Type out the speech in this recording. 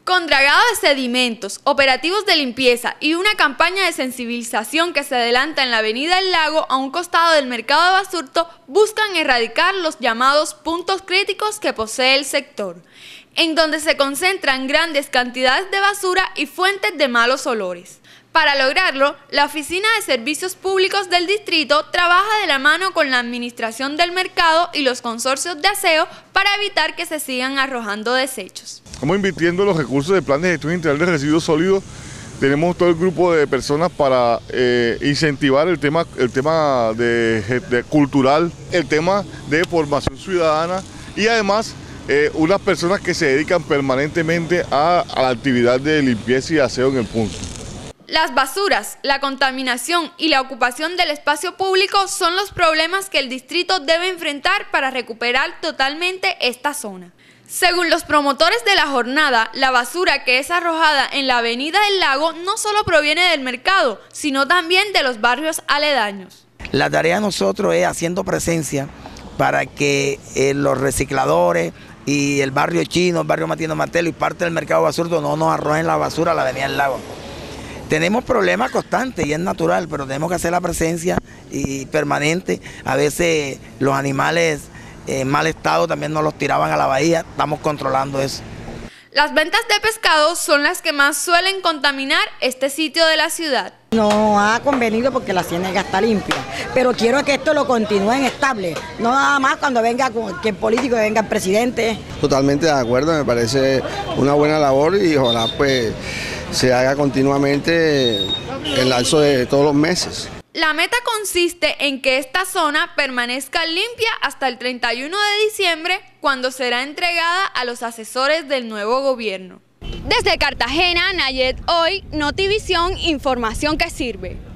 Con dragado de sedimentos, operativos de limpieza y una campaña de sensibilización que se adelanta en la avenida El Lago a un costado del mercado de Basurto, buscan erradicar los llamados puntos críticos que posee el sector, en donde se concentran grandes cantidades de basura y fuentes de malos olores. Para lograrlo, la Oficina de Servicios Públicos del Distrito trabaja de la mano con la administración del mercado y los consorcios de aseo para evitar que se sigan arrojando desechos. Estamos invirtiendo los recursos del Plan de Gestión Integral de Residuos Sólidos. Tenemos todo el grupo de personas para incentivar el tema cultural, el tema de formación ciudadana y además unas personas que se dedican permanentemente a la actividad de limpieza y aseo en el punto. Las basuras, la contaminación y la ocupación del espacio público son los problemas que el distrito debe enfrentar para recuperar totalmente esta zona. Según los promotores de la jornada, la basura que es arrojada en la avenida del Lago no solo proviene del mercado, sino también de los barrios aledaños. La tarea de nosotros es haciendo presencia para que los recicladores y el barrio chino, el barrio Martino Martelo y parte del mercado Basurto no nos arrojen la basura a la avenida del Lago. Tenemos problemas constantes y es natural, pero tenemos que hacer la presencia y permanente. A veces los animales en mal estado también nos los tiraban a la bahía, estamos controlando eso. Las ventas de pescado son las que más suelen contaminar este sitio de la ciudad. No ha convenido porque la ciénaga está limpia, pero quiero que esto lo continúen estable, no nada más cuando venga que el político, venga el presidente. Totalmente de acuerdo, me parece una buena labor y ojalá pues se haga continuamente en el lapso de todos los meses. La meta consiste en que esta zona permanezca limpia hasta el 31 de diciembre, cuando será entregada a los asesores del nuevo gobierno. Desde Cartagena, Nayet Hoy, Notivisión, información que sirve.